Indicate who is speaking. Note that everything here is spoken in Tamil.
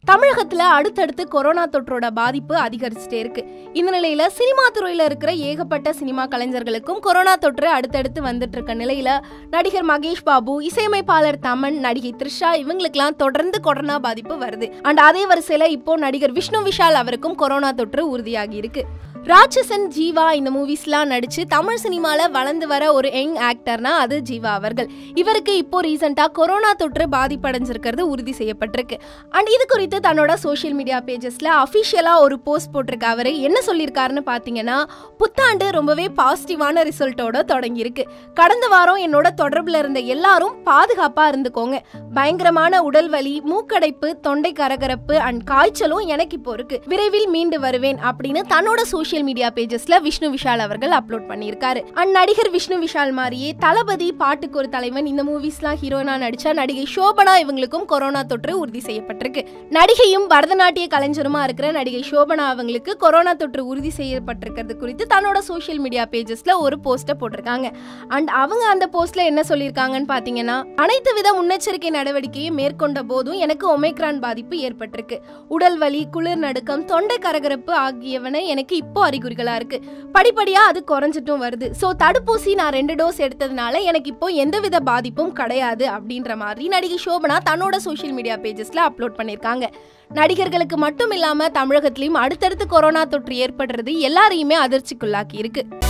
Speaker 1: தமிழகத்துல அடுத்தடுத்து கொரோனா தொற்றோட பாதிப்பு அதிகரிச்சுட்டே இருக்கு. இந்த நிலையில சினிமா துறையில இருக்கிற ஏகப்பட்ட சினிமா கலைஞர்களுக்கும் கொரோனா தொற்று அடுத்தடுத்து வந்துட்டு இருக்க நிலையில நடிகர் மகேஷ் பாபு, இசையமைப்பாளர் தமன், நடிகை த்ரிஷா இவங்களுக்கெல்லாம் தொடர்ந்து கொரோனா பாதிப்பு வருது. அண்ட் அதே வரிசையில இப்போ நடிகர் விஷ்ணு விஷால் அவருக்கும் கொரோனா தொற்று உறுதியாகி இருக்கு. ராட்சசன், ஜீவா இந்த மூவிஸ்லாம் நடிச்சு தமிழ் சினிமால வளர்ந்து வர ஒரு யங் ஆக்டர்னா அது ஜீவா அவர்கள். இவருக்கு இப்போ ரீசெண்டா கொரோனா தொற்று பாதிப்படைஞ்சிருக்கிறது உறுதி செய்யப்பட்டிருக்கு. அண்ட் இது குறித்து தன்னோட சோஷியல் மீடியா பேஜஸ்ல அஃபிஷியலா ஒரு போஸ்ட் போட்டிருக்க. அவரு என்ன சொல்லியிருக்காருன்னு பாத்தீங்கன்னா, புத்தாண்டு ரொம்பவே பாசிட்டிவான ரிசல்ட்டோட தொடங்கியிருக்கு. கடந்த வாரம் என்னோட தொடர்புல இருந்த எல்லாரும் பாதுகாப்பா இருந்துக்கோங்க. பயங்கரமான உடல் வலி, மூக்கடைப்பு, தொண்டை கரகரப்பு அண்ட் காய்ச்சலும் எனக்கு இப்போ இருக்கு. விரைவில் மீண்டு வருவேன் அப்படின்னு தன்னோட சோஷியல் மீடியா பேஜஸ்ல விஷ்ணு விஷால் அவர்கள் அப்லோட் பண்ணியிருக்காரு. அண்ட் நடிகர் விஷ்ணு விஷால் மாதிரியே தளபதி, பாட்டுக்கு ஒரு தலைவன் இந்த மூவிஸ்லாம் ஹீரோயினா நடிச்ச நடிகை ஷோபனா இவங்களுக்கும் கொரோனா தொற்று உறுதி செய்யப்பட்டிருக்கு. நடிகையும் பரதநாட்டிய கலைஞருமா இருக்கிற நடிகை ஷோபனா அவங்களுக்கு கொரோனா தொற்று உறுதி செய்யப்பட்டிருக்கிறது குறித்து தன்னோட சோஷியல் மீடியா பேஜஸ்ல ஒரு போஸ்ட போட்டிருக்காங்க. அண்ட் அவங்க அந்த போஸ்ட்ல என்ன சொல்லியிருக்காங்கன்னு பாத்தீங்கன்னா, அனைத்து வித முன்னெச்சரிக்கை நடவடிக்கையை மேற்கொண்ட போதும் எனக்கு ஒமைக்ரான் பாதிப்பு ஏற்பட்டிருக்கு. உடல் வலி, குளிர் நடுக்கம், தொண்டை கரகரப்பு ஆகியவன எனக்கு இப்போ அறிகுறிகளா இருக்கு. படிப்படியா அது குறைஞ்சிட்டும் வருது. சோ தடுப்பூசி நான் 2 டோஸ் எடுத்ததுனால எனக்கு இப்போ எந்தவித பாதிப்பும் கிடையாது அப்படின்ற மாதிரி நடிகை ஷோபனா தன்னோட சோஷியல் மீடியா பேஜஸ்ல அப்லோட் பண்ணிருக்காங்க. நடிகர்களுக்கு மட்டும் இல்லாம தமிழகத்திலயும் அடுத்தடுத்து கொரோனா தொற்று ஏற்படுறது எல்லாரையுமே அதிர்ச்சிக்குள்ளாக்கி இருக்கு.